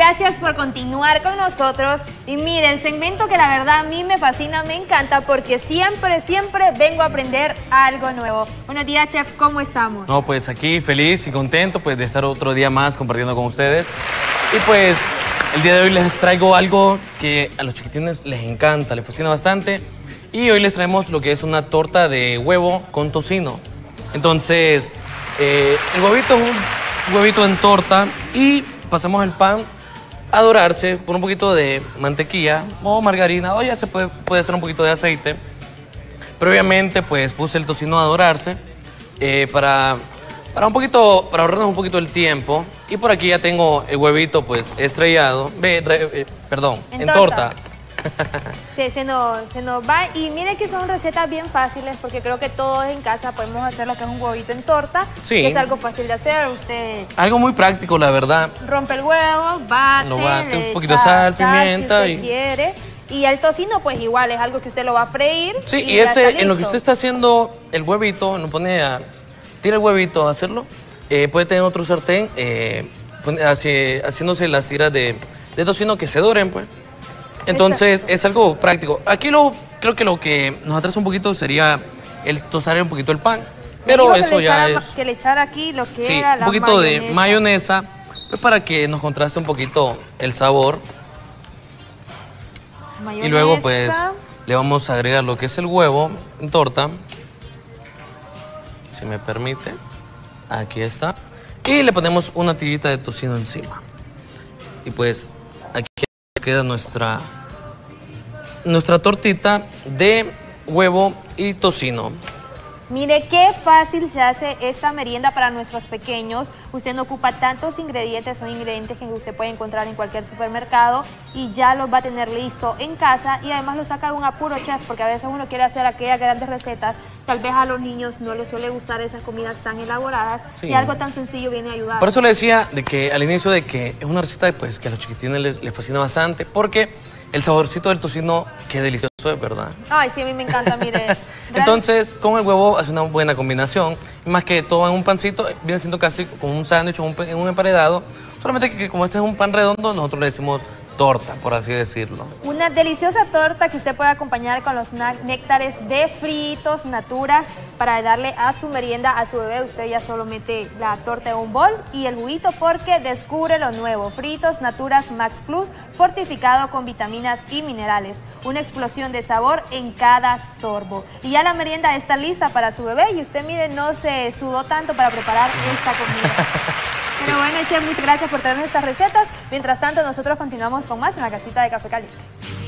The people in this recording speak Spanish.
gracias por continuar con nosotros. Y miren, segmento que la verdad a mí me fascina, me encanta, porque siempre vengo a aprender algo nuevo. Buenos días, chef, ¿cómo estamos? No, pues aquí feliz y contento pues de estar otro día más compartiendo con ustedes. Y pues el día de hoy les traigo algo que a los chiquitines les encanta, les fascina bastante. Y hoy les traemos lo que es una torta de huevo con tocino. Entonces, el huevito es un huevito en torta y pasamos el pan a dorarse por un poquito de mantequilla o margarina, o ya se puede hacer un poquito de aceite. Pero obviamente pues puse el tocino a dorarse para ahorrarnos un poquito el tiempo. Y por aquí ya tengo el huevito pues estrellado, en torta. Sí, se nos va. Y miren que son recetas bien fáciles, porque creo que todos en casa podemos hacer lo que es un huevito en torta. Sí. Que es algo fácil de hacer. Usted algo muy práctico, la verdad. rompe el huevo, bate, un poquito de sal, pimienta. Si usted quiere. Y el tocino, pues igual, es algo que usted lo va a freír. Sí, y ese, en lo que usted está haciendo el huevito, tira el huevito a hacerlo. Puede tener otro sartén, haciéndose las tiras de tocino que se doren, pues. Entonces, es algo práctico. Aquí creo que lo que nos atrasa un poquito sería el tostar un poquito el pan. Pero eso ya es... que le echara aquí lo que sí, era la un poquito de mayonesa, pues para que nos contraste un poquito el sabor. Mayonesa. Y luego, pues, le vamos a agregar lo que es el huevo en torta. Si me permite. Aquí está. Y le ponemos una tirita de tocino encima. Y pues, aquí queda nuestra tortita de huevo y tocino. Mire qué fácil se hace esta merienda para nuestros pequeños. Usted no ocupa tantos ingredientes, son ingredientes que usted puede encontrar en cualquier supermercado y ya los va a tener listo en casa, y además lo saca de un apuro, chef, porque a veces uno quiere hacer aquellas grandes recetas. Tal vez a los niños no les suele gustar esas comidas tan elaboradas, sí, y algo tan sencillo viene a ayudar. Por eso le decía al inicio de que es una receta pues, que a los chiquitines les fascina bastante, porque el saborcito del tocino, qué delicioso es, ¿verdad? Ay, sí, a mí me encanta, mire. Entonces, con el huevo hace una buena combinación. Más que todo en un pancito, viene siendo casi como un sándwich o en un emparedado. Solamente que como este es un pan redondo, nosotros le decimos torta, por así decirlo. Una deliciosa torta que usted puede acompañar con los néctares de Fritos Naturas para darle a su merienda a su bebé. Usted ya solo mete la torta en un bol y el juguito, porque descubre lo nuevo. Fritos Naturas Max Plus, fortificado con vitaminas y minerales. Una explosión de sabor en cada sorbo. Y ya la merienda está lista para su bebé, y usted, mire, no se sudó tanto para preparar esta comida. Pero bueno, chef, muchas gracias por traernos estas recetas. Mientras tanto, nosotros continuamos con más en la casita de Café Caliente.